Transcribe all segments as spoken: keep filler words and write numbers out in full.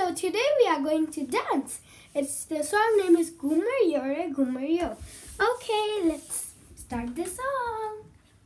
So today we are going to dance. It's the song name is ghoomariyu, ghoomariyu. Okay, let's start the song.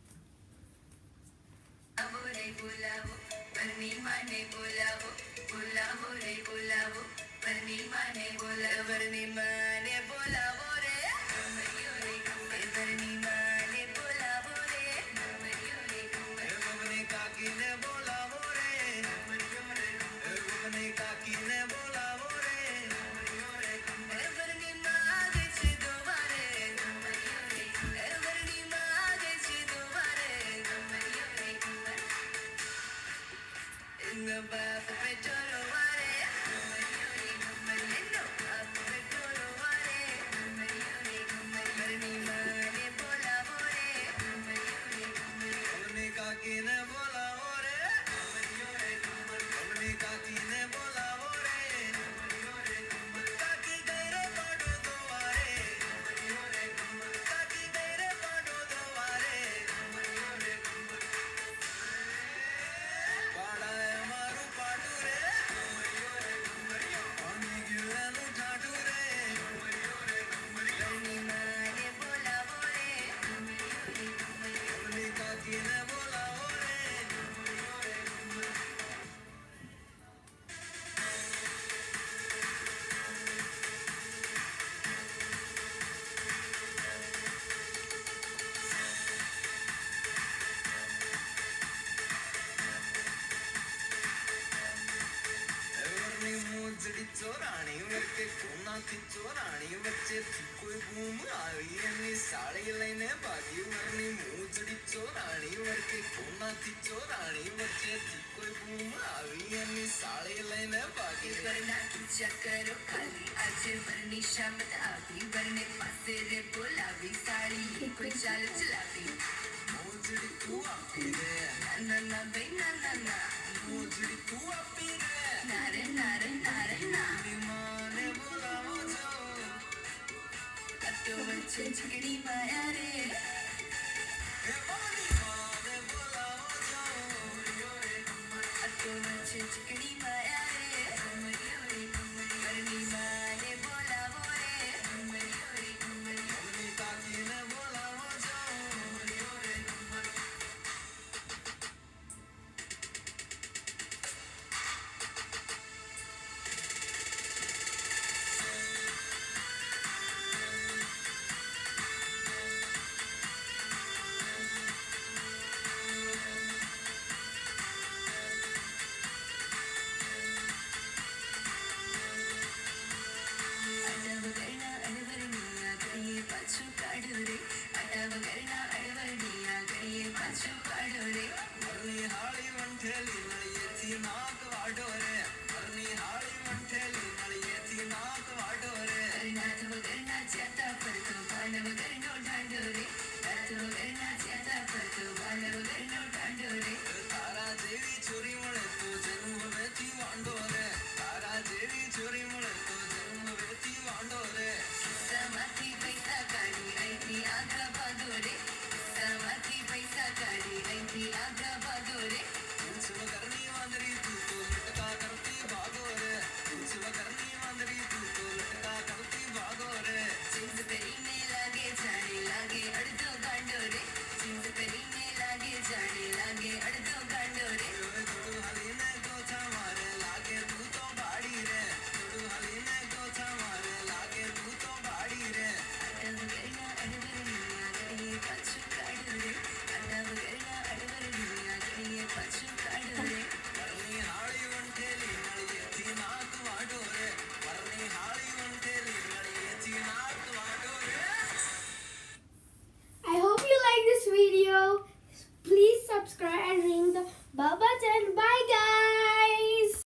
चोराणी वच्चे कोना थी चोराणी वच्चे थी कोई घूम आई अन्नी साड़ी लेने भागी वरनी मूंजड़ी चोराणी वच्चे कोना थी चोराणी वच्चे थी कोई घूम आई अन्नी साड़ी लेने भागी वरना तू चक्कर खाली आज वरनी शामत आवी वरने पासे रे बोलावी साड़ी कोई चाल चलावी मूंजड़ी तू आपी रे ना ना बे ना ना ना मूंजड़ी तू आपी रे नारे नारे नारे चिकड़ी माया रे चिकड़ी माया रे माने बोला